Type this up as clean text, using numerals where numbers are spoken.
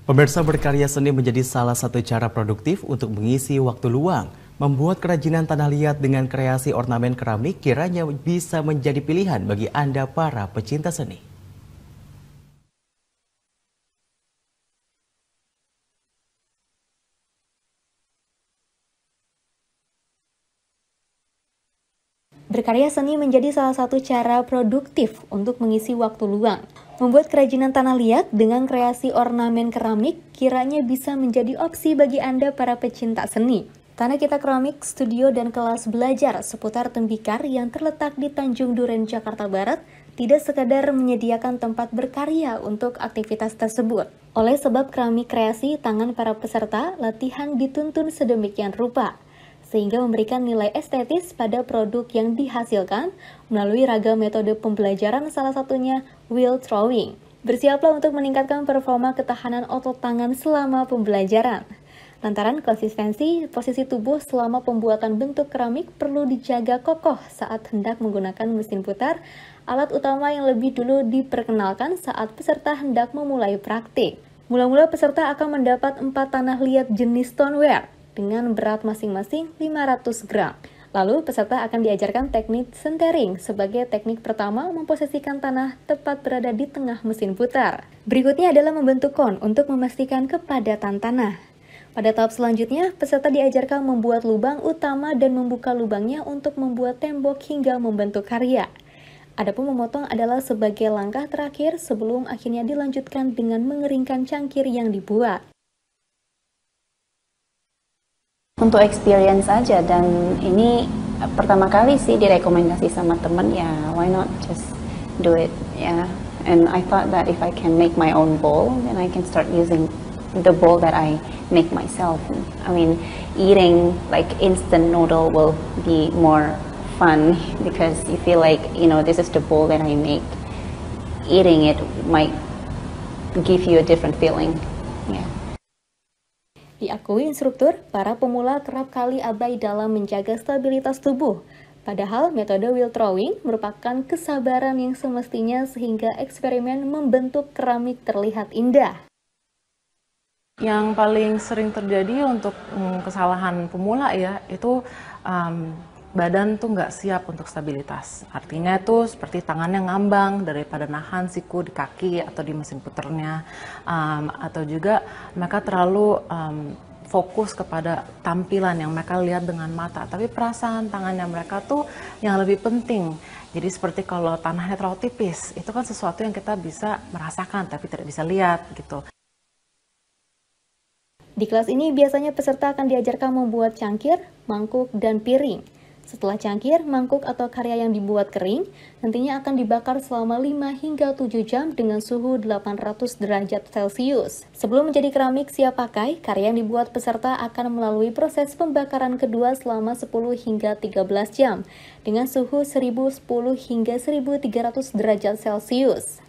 Pemirsa, berkarya seni menjadi salah satu cara produktif untuk mengisi waktu luang. Membuat kerajinan tanah liat dengan kreasi ornamen keramik kiranya bisa menjadi pilihan bagi Anda para pecinta seni. Berkarya seni menjadi salah satu cara produktif untuk mengisi waktu luang. Membuat kerajinan tanah liat dengan kreasi ornamen keramik kiranya bisa menjadi opsi bagi Anda para pecinta seni. Tanah Kita Keramik, studio dan kelas belajar seputar tembikar yang terletak di Tanjung Duren, Jakarta Barat, tidak sekadar menyediakan tempat berkarya untuk aktivitas tersebut. Oleh sebab keramik kreasi tangan para peserta, latihan dituntun sedemikian rupa, sehingga memberikan nilai estetis pada produk yang dihasilkan melalui ragam metode pembelajaran, salah satunya wheel throwing. Bersiaplah untuk meningkatkan performa ketahanan otot tangan selama pembelajaran. Lantaran konsistensi posisi tubuh selama pembuatan bentuk keramik perlu dijaga kokoh saat hendak menggunakan mesin putar, alat utama yang lebih dulu diperkenalkan saat peserta hendak memulai praktik. Mula-mula peserta akan mendapat 4 tanah liat jenis stoneware dengan berat masing-masing 500 gram. Lalu peserta akan diajarkan teknik centering sebagai teknik pertama memposisikan tanah tepat berada di tengah mesin putar. Berikutnya adalah membentuk kon untuk memastikan kepadatan tanah. Pada tahap selanjutnya, peserta diajarkan membuat lubang utama dan membuka lubangnya untuk membuat tembok hingga membentuk karya. Adapun memotong adalah sebagai langkah terakhir sebelum akhirnya dilanjutkan dengan mengeringkan cangkir yang dibuat. Untuk experience aja, dan ini pertama kali sih direkomendasi sama temen, ya why not just do it, ya. And I thought that if I can make my own bowl, then I can start using the bowl that I make myself. I mean, eating like instant noodle will be more fun because you feel like, you know, this is the bowl that I make. Eating it might give you a different feeling. Yeah. Diakui instruktur, para pemula kerap kali abai dalam menjaga stabilitas tubuh. Padahal metode wheel throwing merupakan kesabaran yang semestinya sehingga eksperimen membentuk keramik terlihat indah. Yang paling sering terjadi untuk kesalahan pemula ya, itu badan tuh nggak siap untuk stabilitas. Artinya itu seperti tangannya ngambang daripada nahan siku di kaki atau di mesin puternya. Atau juga mereka terlalu fokus kepada tampilan yang mereka lihat dengan mata. Tapi perasaan tangannya mereka tuh yang lebih penting. Jadi seperti kalau tanahnya terlalu tipis, itu kan sesuatu yang kita bisa merasakan tapi tidak bisa lihat gitu. Di kelas ini biasanya peserta akan diajarkan membuat cangkir, mangkuk, dan piring. Setelah cangkir, mangkuk atau karya yang dibuat kering, nantinya akan dibakar selama 5 hingga 7 jam dengan suhu 800 derajat Celcius. Sebelum menjadi keramik siap pakai, karya yang dibuat peserta akan melalui proses pembakaran kedua selama 10 hingga 13 jam dengan suhu 1010 hingga 1300 derajat Celcius.